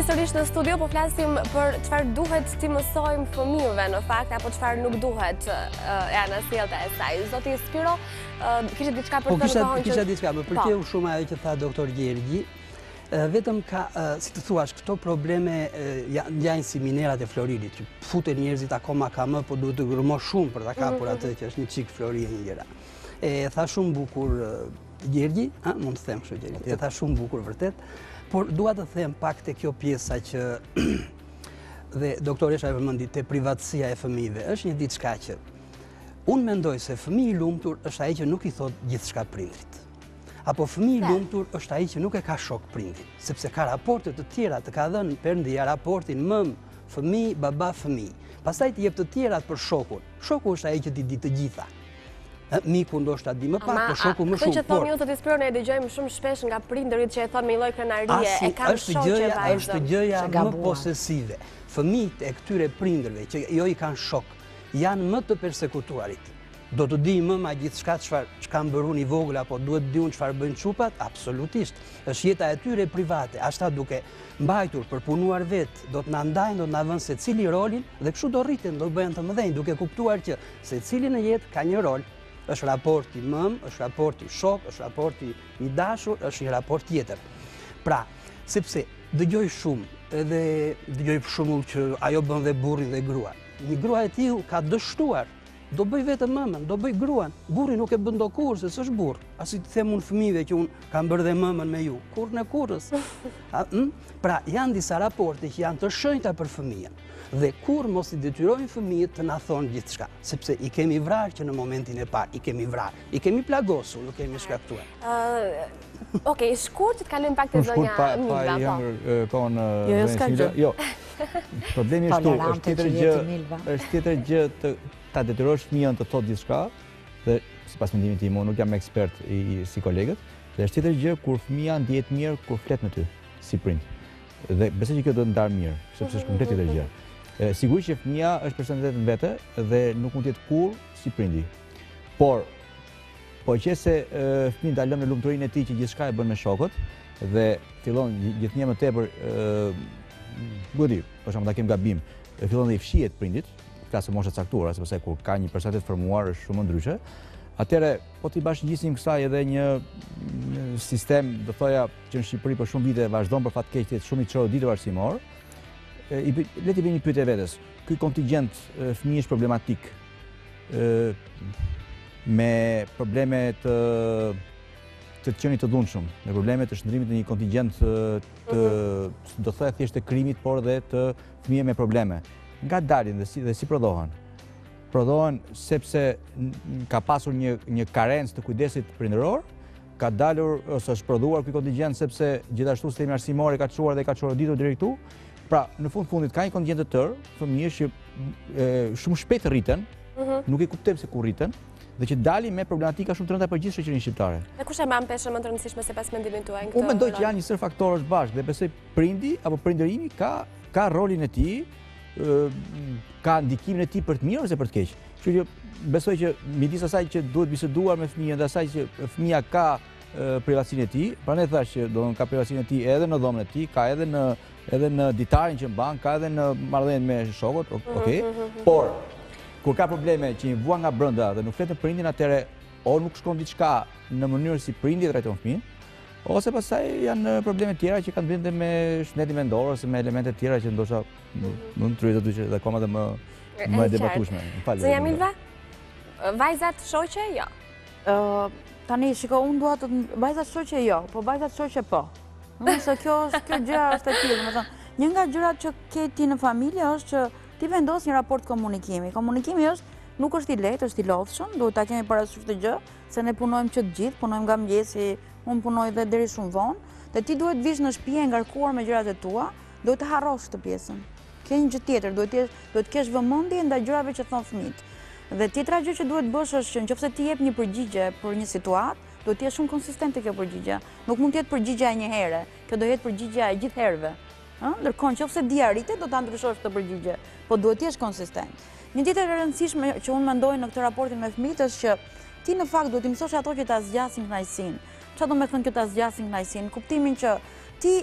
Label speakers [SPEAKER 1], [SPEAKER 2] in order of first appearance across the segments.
[SPEAKER 1] Kthehemi sërish në studio, po flasim për çfarë duhet t'i mësojmë fëmijëve në fakt apo çfarë nuk duhet e anasjellta e saj. Zoti Spiro, kishte diçka për të thënë kohën që...
[SPEAKER 2] Kisha diçka, më pëlqeu shumë ajo që tha doktor Gjergji. Vetëm ka, si të thuash, këto probleme janë si minerat e Floridit, që futen njerëzit akoma ka më, po duhet të gërmosh shumë për ta kapur atë që është një çik Flori e një gjëra. E tha shumë bukur Gjergji, mund të them kështu Gjergji, e tha shumë bukur vërtet. Por dua të them pak te kjo pjesa që dhe doktoresha e përmendi te privatësia e fëmijëve, është një diçka që unë mendoj se fëmiji i lumtur është ai që nuk i thot gjithçka prindrit. Apo fëmiji i lumtur është ai që nuk e ka shok prindin, sepse ka raporte të tjera, të ka dhënë Perëndia raportin mëm, fëmijë, baba, fëmijë. Pastaj të jep të tjerat për shokun. Shoku është ai që ti di të gjitha. Miku ndoshta di më pak, po shoku më shumë.
[SPEAKER 1] Këtë që thonë ju të Spiro ne e dëgjojmë shumë shpesh nga prindërit që e thonë me lloj krenarie, e kanë shoqë vajzën.
[SPEAKER 2] Është gjëja më posesive. Fëmijët e këtyre prindërve që jo i kanë shok, janë më të persekutuarit. Do të di mëma gjithçka çka mbërun i vogël apo duhet diun çfarë bëjnë çupat? Absolutisht. Është jeta e tyre private. Ashta duke mbajtur për punuar vet, do të na ndajnë, do të na vënë secili rolin dhe kështu do rriten, do bëhen të mëdhenj, duke kuptuar që secili në jetë ka një rol. Është raporti mëm, është raporti shok, është raporti i dashur, është një raport tjetër. Pra, sepse dëgjoj shumë edhe dëgjoj për shembull që ajo bën dhe burrin dhe gruan. Një grua e tillë ka dështuar, do bëj vetëm mëmën, do bëj gruan. Burri nuk e bën dokur se s'është burr. As i them unë fëmijëve që unë kam bërë dhe mëmën me ju. Kurrë në kurrës. Pra, janë disa raporte që janë të shenjta për fëmijën. Dhe kur mos i detyrojnë fëmijët të na thonë gjithçka, sepse i kemi vrarë që në momentin e parë, i kemi vrarë, i kemi plagosur, nuk kemi shkaktuar.
[SPEAKER 1] Okej, shkurt që të kalojmë pak te zonja Milva.
[SPEAKER 3] Pa jam kohën Milva. Jo. Problemi është këtu, është tjetër gjë të ta detyrosh fëmijën të thotë gjithçka, dhe sipas mendimit tim, unë nuk jam ekspert si kolegët, dhe është tjetër gjë kur fëmia ndihet mirë kur flet me ty si prind. Dhe besoj që kjo do të ndarë mirë, sepse është komplet tjetër gjë. Sigurisht që fëmia është personalitet në vete dhe nuk mund të jetë kurrë si prindi. Por qëse fëmia ta lëmë në lumturinë e tij që gjithçka e bën me shokët dhe fillon gjithnjë më tepër për shembull ta kem gabim, fillon dhe i fshihet prindit, klasë moshe caktuara, sepse kur ka një personalitet formuar është shumë ndryshe. Atëherë, po t'i bashkëngjisim kësaj edhe një sistem, do thoja, që në Shqipëri për shumë vite vazhdon për fat keq të jetë shumë i çoroditur arsimor, le t'i bëj një pyetje vetes. Ky kontingjent fëmijësh problematik me probleme të qenit të dhunshëm, me probleme të shndrimit në një kontingjent të, do thoya thjesht të krimit, por dhe të fëmijë me probleme. Nga dalin dhe si prodhohen? Prodhohen sepse ka pasur një karencë të kujdesit prindëror, ka dalur ose është prodhuar ky kontingjent sepse gjithashtu sistemi arsimor e ka çuar dhe ka çoroditur drejt këtu. Pra, në fundit ka një kontingjent të tërë, fëmijësh që shumë shpejt rriten, nuk e kuptojmë se ku rriten, dhe që dalin me problematika shumë të rënda për gjithë shoqërinë shqiptare.
[SPEAKER 1] E kush e mban peshën më të rëndësishme sipas mendimit tuaj në këtë?
[SPEAKER 3] Unë mendoj që janë një sër faktorësh bashkë dhe besoj prindi apo prindërimi ka rolin e tij, ka ndikimin e tij për të mirë ose për të keq. Kështu që besoj që midis asaj që duhet biseduar me fëmijën dhe asaj që fëmia ka privatësinë e tij, prandaj thash që do ka privatësinë e tij edhe në dhomën e tij, ka edhe në ditarin që mban, ka edhe në marrëdhënien me shokët, okay? Por kur ka probleme që i vua nga brenda dhe nuk flet me prindin, atëherë o nuk shkon diçka në mënyrë si prindi trajton fëmijën, ose pastaj janë probleme tjera që kanë bërë me shëndetin mendor ose me elemente tjera që ndoshta mund të rritet aty që akoma dhe më e debatueshme.
[SPEAKER 1] Zonja Milva, vajzat shoqe jo.
[SPEAKER 4] Tani shiko, unë dua të vajzat shoqe jo, po vajzat shoqe po. Se kjo gjëra është e tillë, domethënë, një nga gjërat që ke ti në familje është që ti vendos një raport komunikimi. Komunikimi nuk është i lehtë, është i lodhshëm, duhet ta kemi parasysh këtë gjë, se ne punojmë që të gjithë, punojmë nga mëngjesi, unë punoj dhe deri shumë vonë, dhe ti duhet vish në shtëpi e ngarkuar me gjërat e tua, duhet të harrosh këtë pjesën. Ke një gjë tjetër, duhet të kesh vëmendje ndaj gjërave që thon fëmijët. Dhe tjetra gjë që duhet bësh është që nëse ti jep një përgjigje për një situatë, duhet të jesh shumë konsistente kjo përgjigje. Nuk mund të jetë përgjigjja e një here, kjo do jetë përgjigjja e gjithë herëve. Ndërkohë nëse dia rritet do ta ndryshosh këtë përgjigje, po duhet të jesh konsistent. Një tjetër e rëndësishme që unë mendoj në këtë raportin me fëmijët është që ti në fakt duhet të mësosh ato që ta zgjasin kënaqësinë. Çfarë do të thonë kjo ta zgjasin kënaqësinë? Kuptimin që ti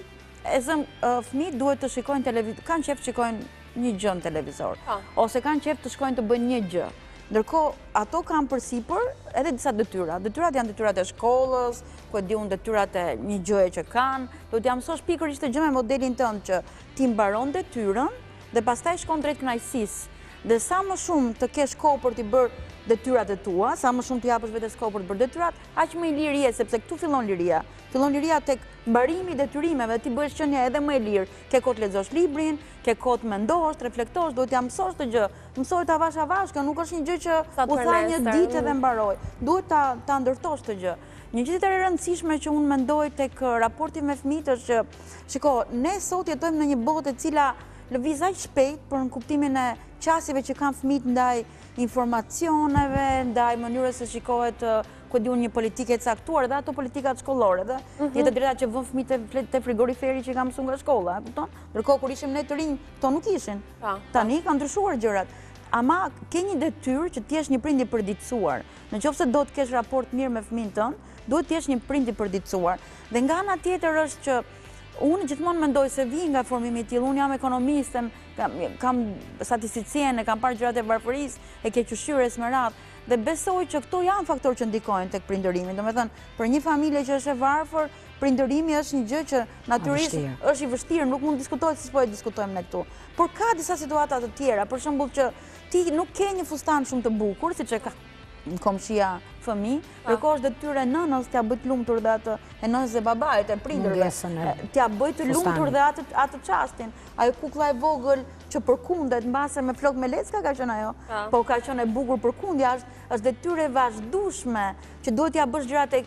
[SPEAKER 4] e zëm, fëmijët duhet të shikojnë televizor, kanë qef të shikojnë një gjë në televizor, ose kanë qef të shkojnë të bëjnë një gjë. Ndërkohë, ato kanë përsipër edhe disa detyra. Detyrat janë detyrat e shkollës, ku e di unë detyrat e një gjëje që kanë, do t'ja mësosh pikërisht të gjë me modelin tënd që ti mbaron detyrën dhe pastaj shkon drejt kënaqësisë. Dhe sa më shumë të kesh kohë për t'i bërë detyrat e tua, sa më shumë t'i japësh vetes kohë për të bërë detyrat, aq më i lirë je, sepse këtu fillon liria. Fillon liria tek mbarimi i detyrimeve, ti bëhesh qenia edhe më e lirë. Ke kohë të lexosh librin, ke kohë të mendosh, të reflektosh, duhet t'ja mësosh të gjë. Mësoj ta avash avash, kjo nuk është një gjë që u tha një ditë dhe mbaroj. Duhet ta ndërtosh të gjë. Një gjë tjetër e rëndësishme që unë mendoj tek raporti me fëmijët është që, shiko, ne sot jetojmë në një botë e cila lëviz aq shpejt për në kuptimin e qasjeve që kanë fëmijët ndaj informacioneve, ndaj mënyrës se shikohet ku di unë një politike e caktuar dhe ato politikat shkollore dhe tjetër drejta që vën fëmijët te frigoriferi që kanë mësuar nga shkolla, e kupton? Ndërkohë kur ishim ne të rinj, këto nuk ishin. Tani kanë ndryshuar gjërat. Ama ke një detyrë që t'jesh një prind i përditësuar. Nëse do të kesh raport mirë me fëmijën tënd, duhet t'jesh një prind i përditësuar. Dhe nga ana tjetër është që unë gjithmonë mendoj se vi nga formimi i tillë. Unë jam ekonomiste, kam statistikciene, kam parë gjërat e varfërisë, e keqëshyres me radhë. Dhe besoj që këto janë faktorë që ndikojnë tek prindërimi. Domethënë, për një familje që është e varfër, prindërimi është një gjë që natyrisht është i vështirë, nuk mund diskutohet si po e diskutojmë ne këtu. Por ka disa situata të tjera, për shembull që ti nuk ke një fustan shumë të bukur, siç e ka në komshia fëmijë, ndërkohë është detyrë e nënës t'ia bëj të lumtur dhe atë e nënës dhe babait, e prindërve. T'ia bëj të lumtur dhe atë çastin. Ajo kukulla e vogël që përkundet mbase me flok me lecka ka qenë ajo, po ka qenë e bukur përkundja, është detyrë e vazhdueshme që duhet t'ia bësh gjërat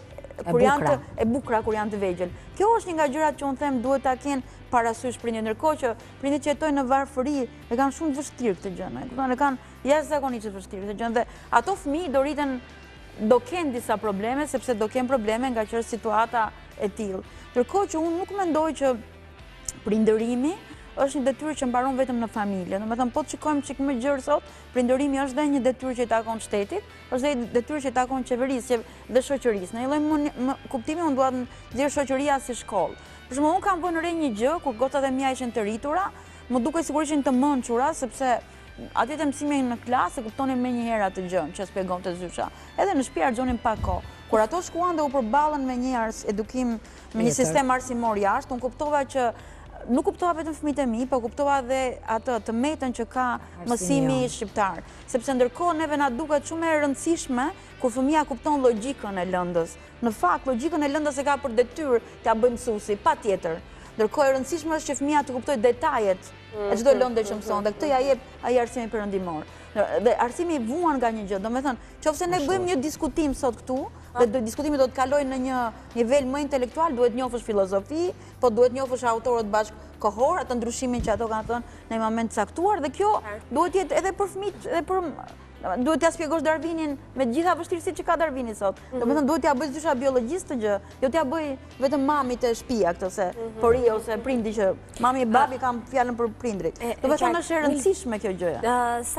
[SPEAKER 4] e bukura kur janë të vegjël. Kjo është një nga gjërat që unë them duhet ta kenë parasysh prindërit, ndërkohë që prindërit që jetojnë në varfëri e kanë shumë vështirë këtë gjë, e kanë jashtëzakonisht vështirë këtë gjë dhe ato fëmijë do kenë disa probleme sepse do kenë probleme nga që është situata e tillë. Ndërkohë që unë nuk mendoj që prindërimi është një detyrë që mbaron vetëm në familje. Domethënë po të shikojmë çik më gjerë sot, prindërimi është dhe një detyrë që i takon shtetit, është dhe një detyrë që i takon qeverisë dhe shoqërisë. Në një lloj kuptimi unë dua të nxjerr shoqëria si shkollë. Për shembull, unë kam vënë re një gjë kur gocat e mia ishin të rritura, më dukej sigurisht ishin të mençura sepse aty te mësimi në klasë kuptonin menjëherë atë gjën që shpjegonte Zysha. Edhe në shtëpi harxhonin pak kohë. Kur ato shkuan dhe u përballën me një edukim, me një sistem arsimor jashtë, unë kuptova që nuk kuptova vetëm fëmijët e mi, po kuptova dhe atë të metën që ka mësimi shqiptar. Sepse ndërkohë neve na duket shumë e rëndësishme kur fëmia kupton logjikën e lëndës. Në fakt, logjikën e lëndës e ka për detyrë t'ia bëjë mësuesi, patjetër. Ndërkohë e rëndësishme është që fëmia të kuptojë detajet e çdo lënde që mëson, dhe këtë ja jep ai arsimi perëndimor. Dhe arsimi i vuan nga një gjë, domethënë, nëse ne bëjmë një diskutim sot këtu, dhe diskutimi do të kalojë në një nivel më intelektual, duhet njohësh filozofi, po duhet njohësh autorët bashkëkohor, atë ndryshimin që ato kanë thënë në një moment caktuar, dhe kjo duhet jetë edhe për fëmijët, edhe për duhet t'ia shpjegosh Darwinin me të gjitha vështirësitë që ka Darwini sot. Domethënë duhet t'ia bëj Zysha biologjist të gjë, jo t'ia bëj vetëm mamit e shtëpia këtë se pori ose prindi që mami e babi kanë fjalën për prindrit. Domethënë është e rëndësishme kjo gjë.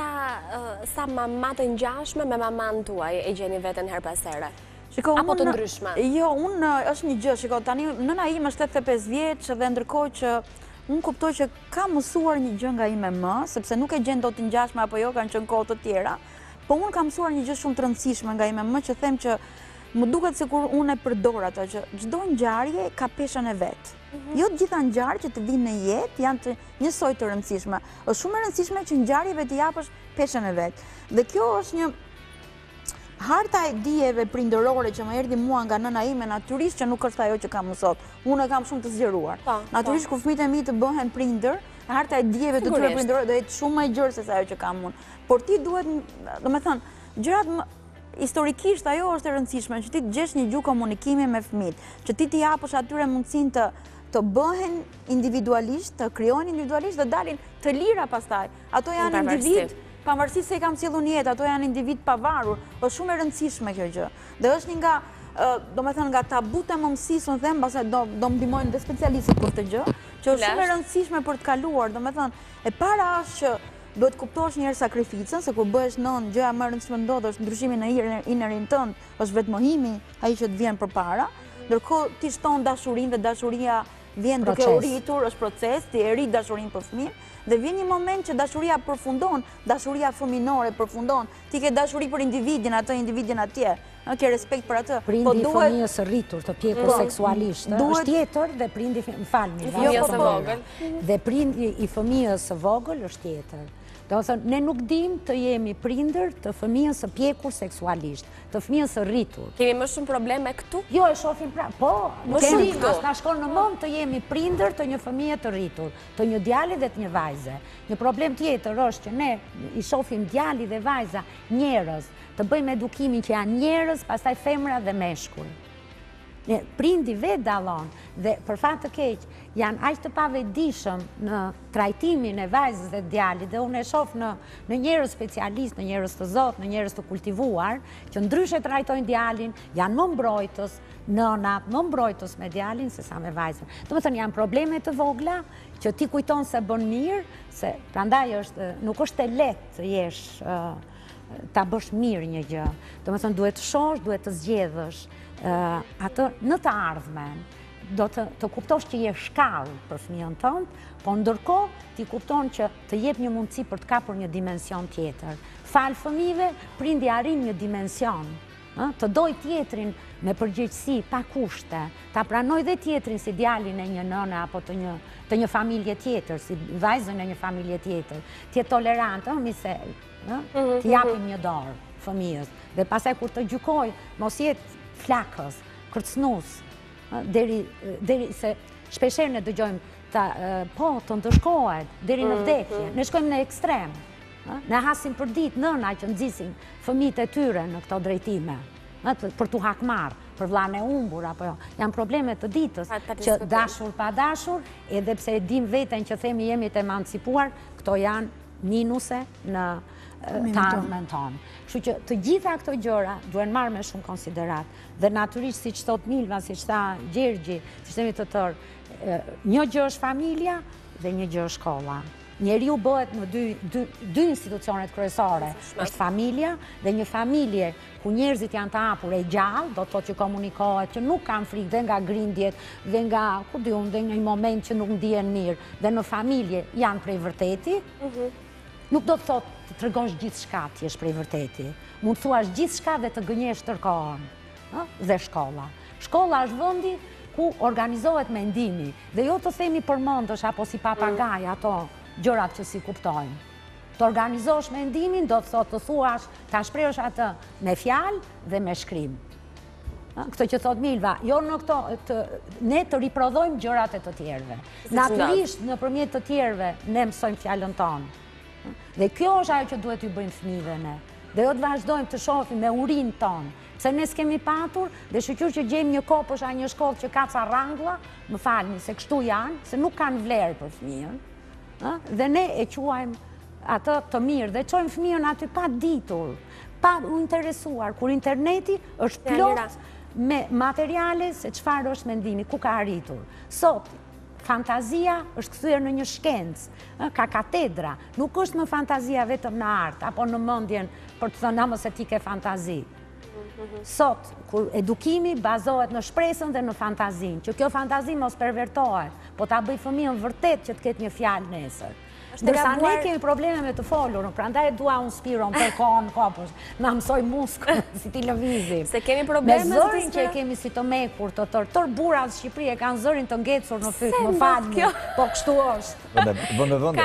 [SPEAKER 1] Sa mama të ngjashme me maman tuaj e gjeni veten her pas here?
[SPEAKER 4] Shiko,
[SPEAKER 1] apo të ndryshme?
[SPEAKER 4] Jo, unë është një gjë, shiko, tani nëna ime është 85 vjeç dhe ndërkohë që unë kuptoj që ka mësuar një gjë nga ime më, sepse nuk e gjen dot të ngjashme apo jo, kanë qenë kohë të tjera, po unë kam mësuar një gjë shumë të rëndësishme nga ime më që them që më duket sikur unë e përdor atë që çdo ngjarje ka peshën e vet. Jo të gjitha ngjarjet që të vinë në jetë janë të njësoj të rëndësishme. Është shumë e rëndësishme që ngjarjeve të japësh peshën e vet. Dhe kjo është një harta e dijeve prindërore që më erdhi mua nga nëna ime, natyrisht që nuk është ajo që kam sot. Unë e kam shumë të zgjeruar. Natyrisht kur fëmijët e mi të bëhen prindër, harta e dijeve të tyre prindërore do jetë shumë më e gjerë se ajo që kam unë. Por ti duhet, domethënë, gjërat historikisht ajo është e rëndësishme që ti të gjesh një gjuhë komunikimi me fëmijët, që ti t'i japësh atyre mundësinë të bëhen individualisht, të krijohen individualisht dhe dalin të lira pastaj. Ato janë individ pavarësisht se i kam sjellur në jetë, ato janë individ pavarur, është shumë e rëndësishme kjo gjë. Dhe është një nga, domethënë nga tabut e mëmësisë, unë them, pastaj do më ndihmojnë dhe specialistët për këtë gjë, që është shumë e rëndësishme për të kaluar, domethënë, e para është që duhet kuptosh një herë sakrificën, se kur bëhesh nën, gjëja më e rëndësishme ndodh është ndryshimi në inerin tënd, është vetmohimi ai që të vjen përpara. Ndërkohë ti shton dashurinë dhe dashuria vjen duke u rritur, është proces, ti e rrit dashurin për fëmijën, dhe vjen një moment që dashuria përfundon, dashuria fëminore përfundon, ti ke dashuri për individin, atë individin atje, ke respekt për atë.
[SPEAKER 5] Prindi fëmijës së rritur, të pjekur seksualisht, është tjetër dhe prindi, më falni, dhe prindi i fëmijës së vogël është tjetër. Do të thënë, ne nuk dim të jemi prindër të fëmijës së pjekur seksualisht, të fëmijës së rritur.
[SPEAKER 1] Kemi më shumë probleme këtu?
[SPEAKER 5] Jo, e shohim pra, po, nuk kemi, as na shkon në mend të jemi prindër të një fëmije të rritur, të një djali dhe të një vajze. Një problem tjetër është që ne i shohim djali dhe vajza njerëz, të bëjmë edukimin që janë njerëz, pastaj femra dhe meshkuj. Prindi vetë dallon dhe për fat të keq janë aq të pavetëdijshëm në trajtimin e vajzës dhe djalit dhe unë e shoh në njerëz specialistë, në njerëz të zot, në njerëz të kultivuar, që ndryshe trajtojnë djalin, janë më mbrojtës, nënat më mbrojtës me djalin se sa me vajzën. Domethënë janë probleme të vogla që ti kujton se bën mirë, se prandaj nuk është e lehtë të jesh ta bësh mirë një gjë. Domethënë duhet të shohësh, duhet të zgjedhësh atë në të ardhmen, do të kuptosh që je shkallë për fëmijën tënd, po ndërkohë ti kupton që të jep një mundësi për të kapur një dimension tjetër. Fal fëmijëve, prindi arrin një dimension, të doj tjetrin me përgjegjësi, pa kushte, ta pranoj dhe tjetrin si djalin e një nëne apo të një familje tjetër, si vajzën e një familje tjetër, të jetë tolerant, të japim një dorë fëmijës, dhe pastaj kur të gjykoj, mos jetë flakës, kërcnus, deri se shpesher ne dëgjojmë po të ndëshkohet, deri në vdekje, ne shkojmë në ekstrem, ne hasim për ditë nëna që nxisin fëmijët e tyre në këto drejtime, për t'u hakmarr, për vllanë e humbur, apo jo. Janë probleme të ditës, që dashur pa dashur, edhe pse e dim veten që themi jemi të emancipuar, këto janë minuse në të ardhmen tonë. Kështu që të gjitha këto gjëra duhen marrë me shumë konsiderat. Dhe natyrisht, siç thot Milva, siç tha Gjergji, siç themi të tërë, një gjë është familja dhe një gjë është shkolla. Njeriu bëhet në dy institucionet kryesore, është familja dhe një familje ku njerëzit janë të hapur e gjallë, do të thotë që komunikohet, që nuk kanë frikë dhe nga grindjet, dhe nga, ku diun, dhe nga një moment që nuk ndihen mirë, dhe në familje janë prej vërteti, nuk do të thotë të tregosh gjithçka ti jesh prej vërteti. Mund të thuash gjithçka dhe të gënjesh tërkohën. Dhe shkolla. Shkolla është vendi ku organizohet mendimi dhe jo të themi përmendësh apo si papagaj ato gjërat që si kuptojnë. Të organizosh mendimin do të thotë të thuash, ta shprehësh atë me fjalë dhe me shkrim. Këtë që thot Milva, jo në këto, ne të riprodhojmë gjërat e të tjerëve. Natyrisht nëpërmjet të tjerëve ne mësojmë fjalën tonë. Dhe kjo është ajo që duhet t'i bëjmë fëmijëve ne. Dhe jo të vazhdojmë të shohim me urinë tonë. Pse ne s'kemi patur, dhe shqyr që gjejmë një kopësh a një shkollë që ka ca rrangulla, më falni se kështu janë, se nuk kanë vlerë për fëmijën. Dhe ne e quajmë atë të mirë dhe çojmë fëmijën aty pa ditur, pa u interesuar, kur interneti është plot me materiale se çfarë është mendimi, ku ka arritur. Sot fantazia është kthyer në një shkencë, ka katedra, nuk është më fantazia vetëm në art, apo në mendjen për të thënë mos e ti ke fantazi. Sot, kur edukimi bazohet në shpresën dhe në fantazin, që kjo fantazi mos pervertohet, po ta bëj fëmijën vërtet që të ketë një fjalë nesër. Ndërsa ne kemi probleme me të folur, prandaj dua unë spiron për kohën kopës, na mësoj muskul si ti lëvizim.
[SPEAKER 1] Se kemi probleme
[SPEAKER 5] me zërin që kemi si të mekur, tër burrat në Shqipëri e kanë zërin të ngecur në fyt, më falni, po kështu është.
[SPEAKER 3] Vëndë.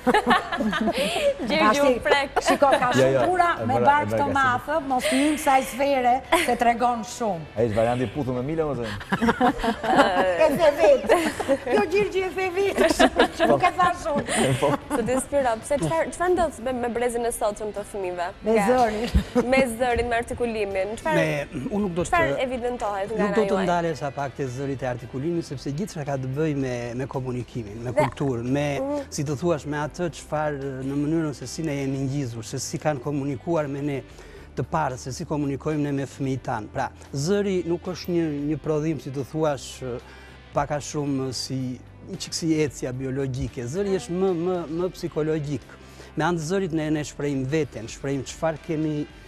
[SPEAKER 1] Gjergju prek.
[SPEAKER 5] Shiko, ka shumë bura me bark të mathë, mos njëm saj sfere se tregon shumë.
[SPEAKER 3] A ishtë varianti putu me Mila, ose?
[SPEAKER 5] E the vetë. Jo Gjergji e the vetë, nuk e tha shumë.
[SPEAKER 1] Së të inspiro, qëfar ndodhë me brezin e sotshëm të fëmijëve?
[SPEAKER 5] Me zërin.
[SPEAKER 1] Me zërin, me artikulimin. Qëfar evidentohet nga
[SPEAKER 2] nuk do të ndale sa pak të zërit e artikulimit, sepse gjithçka ka të bëj me komunikimin, me kulturën, me, si të thuash, me atë çfarë në mënyrën se si ne jemi ngjizur, se si kanë komunikuar me ne të parë, se si komunikojmë ne me fëmijët tanë. Pra, zëri nuk është një prodhim, si të thuash, pak a shumë si si ecja biologjike, zëri është më psikologjik. Me anë të zërit ne shprehim veten, shprehim çfarë kemi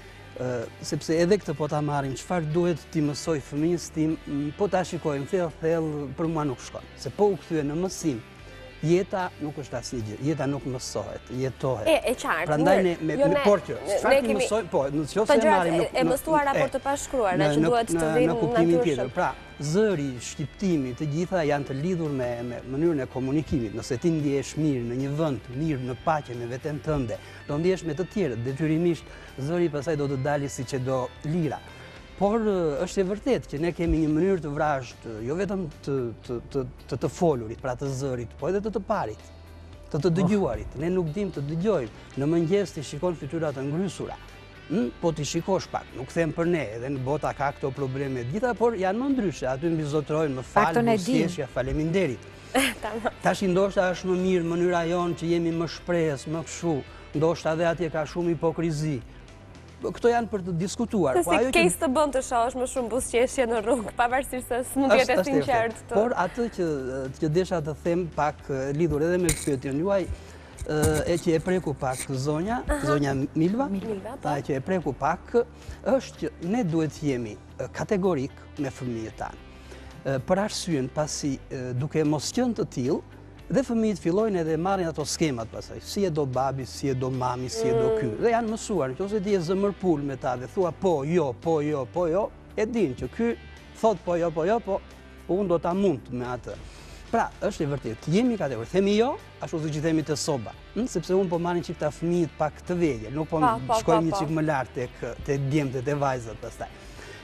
[SPEAKER 2] sepse edhe këtë po ta marrim, çfarë duhet ti mësoj fëmijës tim, po ta shikojmë thellë për mua nuk shkon. Se po u kthye në mësim, jeta nuk është asnjë gjë, jeta nuk mësohet, jetohet.
[SPEAKER 1] E qartë.
[SPEAKER 2] Prandaj çfarë ti mësoj, po, nëse marrim
[SPEAKER 1] e mësuar raport të pashkruara, që duhet të vinë
[SPEAKER 2] në kuptimin tjetër. Pra, zëri, shqiptimi, të gjitha janë të lidhur me mënyrën e komunikimit. Nëse ti ndihesh mirë në një vend, mirë në paqe me veten tënde, do ndihesh me të tjerët, detyrimisht zëri pastaj do të dalë siç e do lira. Por është e vërtet që ne kemi një mënyrë të vrazhtë, jo vetëm të folurit, pra të zërit, po edhe të parit, të dëgjuarit. Ne nuk dim të dëgjojmë. Në mëngjes ti shikon fytyrat të ngrysura, po ti shikosh pak, nuk them për ne, edhe në bota ka këto probleme gjitha, por janë më ndryshe, aty mbi zotrojnë, më falë, më sjeshja, faleminderit. Tash ndoshta është më mirë mënyra jonë që jemi më shprehës, më kështu, ndoshta edhe atje ka shumë hipokrizi. Këto janë për të diskutuar.
[SPEAKER 1] Se si case të bën të shohësh më shumë buzëqeshje në rrugë, pavarësisht se s'mund të jetë sinqert.
[SPEAKER 2] Por atë që desha të them pak lidhur edhe me pyetjen juaj, e që e preku pak zonja Milva, që e preku pak, është që ne duhet jemi kategorik me fëmijët tanë. Për arsyen pasi duke mos qenë të tillë, dhe fëmijët fillojnë edhe marrin ato skemat pasaj, si e do babi, si e do mami, si e do ky. Dhe janë mësuar, nëse ti je zëmërpul me ta dhe thua po, jo, po, jo, po, jo, e din që ky thot po, jo, po, unë do ta mund me atë. Pra, është e vërtet, jemi kategori, themi jo, ashtu siç i themi te soba, sepse unë po marrin çifta fëmijët pak të vegël, nuk po shkojmë një çik më lart tek djemtë e vajzat pastaj.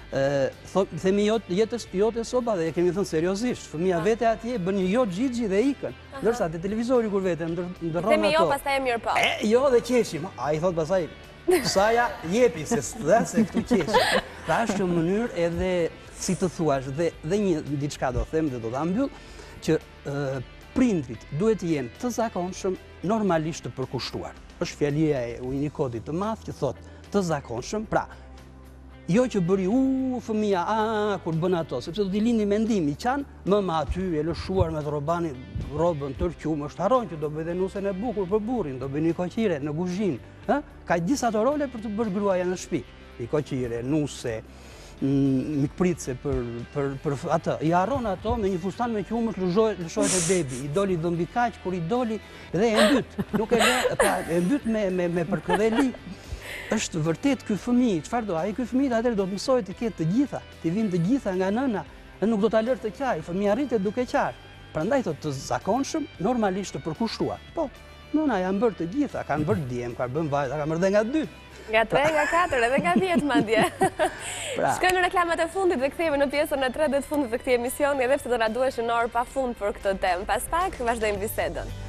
[SPEAKER 2] Themi jo te soba dhe e kemi thënë seriozisht, fëmija vete atje bën një jo gjigji dhe ikën, ndërsa te televizori kur vete ndërron ato.
[SPEAKER 1] Themi jo, pastaj e mirë po.
[SPEAKER 2] Jo dhe qeshim, ai thot pastaj saja jepi se këtu qeshim. Pra është një mënyrë edhe si të thuash dhe një diçka do them dhe do ta mbyll që prindrit duhet të jenë të zakonshëm, normalisht të përkushtuar. Është fjalia e Unikodit të madh që thot të zakonshëm, pra jo që bëri fëmija, kur bën ato, sepse do t'i lindi mendim, i qanë, mëma aty e lëshuar me të robën tërqumë, është haron që do bëj dhe nusen e bukur për burin, do bëj një koqire në kuzhinë. Ka disa të role për të bërë gruaja në shtëpi. Një koqire, nuse, mikpritse për atë. I haron ato me një fustan me qumësh lëshohet e bebi, i doli dhëmbikaq, kur i doli dhe e mbyt. Nuk e mbyt me përkëdheli. Është vërtet ky fëmijë, çfarë do? Ai ky fëmijë atëherë do të mësojë të ketë të gjitha, të vinë të gjitha nga nëna, dhe nuk do ta lërë të qaj, fëmija rritet duke qarë. Prandaj thotë të zakonshëm, normalisht të përkushtuar. Po, nëna janë bërë të gjitha, kanë bërë djem, kanë bërë vajza, kanë bërë dhe nga 2.
[SPEAKER 1] Nga 3, nga 4, edhe nga 10 madje. Shkojmë në reklamat e fundit dhe kthehemi në pjesën e 3 të fundit të këtij emisioni, edhe pse do na duhesh në orë pafund për këtë temë. Pas pak vazhdojmë bisedën.